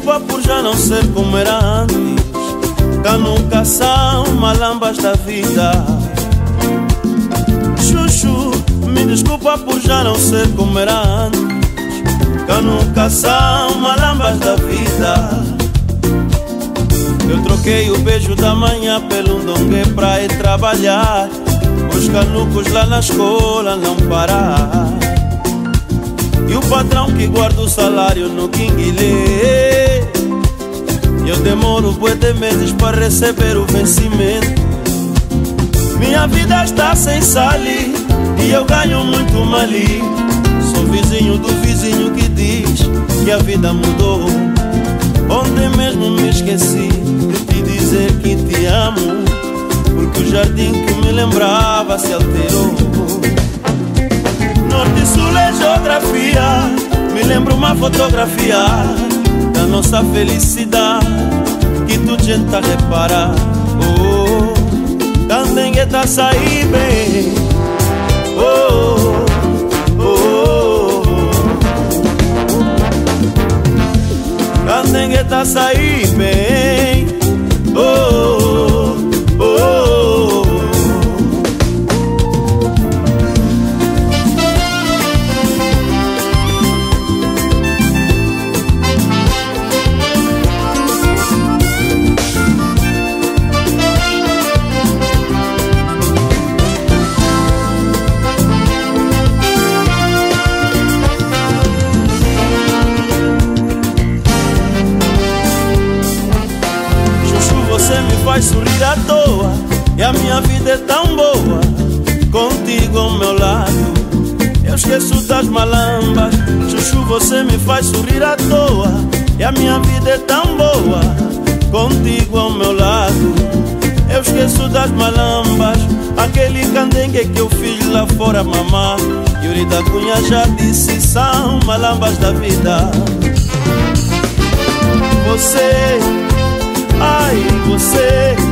desculpa por já não ser como era antes, que nunca são malambas da vida. Chuchu, me desculpa por já não ser como era antes, que nunca são malambas da vida. Eu troquei o beijo da manhã pelo dongue pra ir trabalhar, os canucos lá na escola não parar, e o patrão que guarda o salário no quinguilê. Eu demoro de meses para receber o vencimento. Minha vida está sem sali e eu ganho muito mali. Sou vizinho do vizinho que diz que a vida mudou. Ontem mesmo me esqueci de te dizer que te amo, porque o jardim que me lembrava se alterou. Norte e Sul é geografia, me lembro uma fotografia da nossa felicidade que tu tenta reparar. Oh, Candengue tá sair bem. Oh, oh, oh. Candengue tá sair bem. Oh, oh, oh. Faz sorrir à toa, e a minha vida é tão boa contigo ao meu lado. Eu esqueço das malambas, Chuchu, você me faz sorrir à toa, e a minha vida é tão boa contigo ao meu lado. Eu esqueço das malambas, aquele candengue que eu fiz lá fora, mamá. Yuri da Cunha já disse, são malambas da vida. Você, ai, você